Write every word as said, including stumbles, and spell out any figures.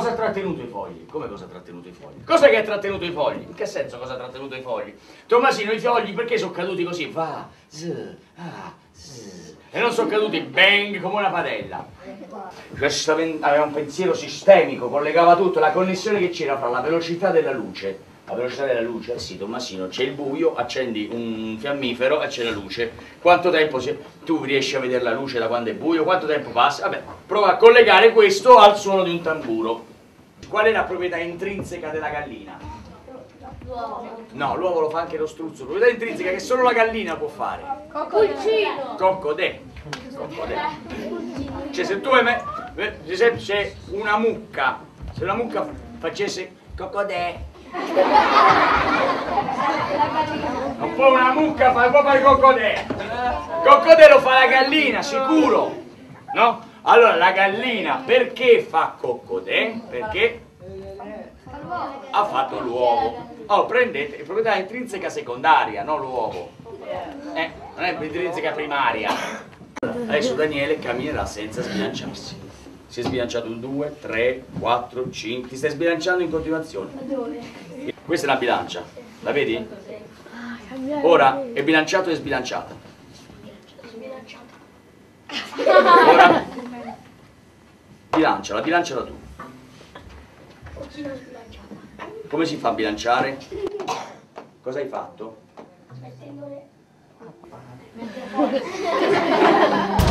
cosa ha trattenuto i fogli? Come cosa ha trattenuto i fogli? Cos'è che ha trattenuto i fogli? In che senso cosa ha trattenuto i fogli? Tommasino, i fogli perché sono caduti così? Va, z, ah, z, e non sono caduti bang come una padella. Questo aveva un pensiero sistemico, collegava tutto, la connessione che c'era fra la velocità della luce. La velocità della luce? Eh sì, Tommasino, c'è il buio, accendi un fiammifero e c'è la luce. Quanto tempo si... tu riesci a vedere la luce da quando è buio? Quanto tempo passa? Vabbè, prova a collegare questo al suono di un tamburo. Qual è la proprietà intrinseca della gallina? L'uovo. No, l'uovo lo fa anche lo struzzo. Proprietà intrinseca che solo la gallina può fare. Pulcino. Coccodè. Coccodè. Cioè se tu hai me... se una mucca, se una mucca facesse coccodè, non può una mucca fare proprio il coccodè. Coccodè lo fa la gallina, sicuro, no? Allora la gallina perché fa coccodè? Perché ha fatto l'uovo. Oh, prendete, è proprietà intrinseca secondaria, non l'uovo. Eh, non è intrinseca primaria. Adesso Daniele camminerà senza sbilanciarsi. Si è sbilanciato un due, tre, quattro, cinque, ti stai sbilanciando in continuazione. Questa è la bilancia, la vedi? Ora è bilanciato e sbilanciata. Ora bilanciala, bilanciala tu. Come si fa a bilanciare? Cosa hai fatto?